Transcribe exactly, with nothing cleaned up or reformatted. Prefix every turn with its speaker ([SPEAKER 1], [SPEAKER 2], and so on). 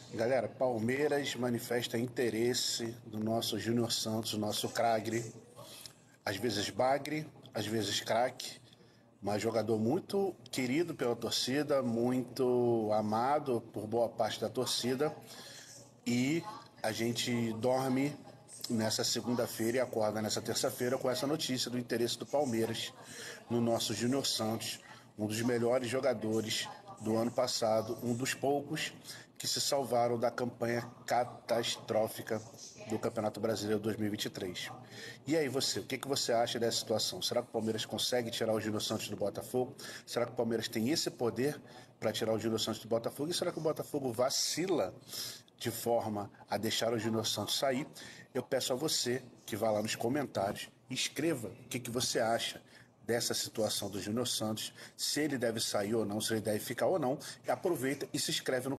[SPEAKER 1] Galera, Palmeiras manifesta interesse do nosso Júnior Santos, nosso Cragre, às vezes bagre, às vezes craque, mas jogador muito querido pela torcida, muito amado por boa parte da torcida. E a gente dorme nessa segunda-feira e acorda nessa terça-feira com essa notícia do interesse do Palmeiras no nosso Júnior Santos, um dos melhores jogadores do ano passado, um dos poucos que se salvaram da campanha catastrófica do Campeonato Brasileiro dois mil e vinte e três. E aí você, o que, que você acha dessa situação? Será que o Palmeiras consegue tirar o Júnior Santos do Botafogo? Será que o Palmeiras tem esse poder para tirar o Júnior Santos do Botafogo? E será que o Botafogo vacila de forma a deixar o Júnior Santos sair? Eu peço a você que vá lá nos comentários e escreva o que, que você acha dessa situação do Júnior Santos, se ele deve sair ou não, se ele deve ficar ou não. Aproveita e se inscreve no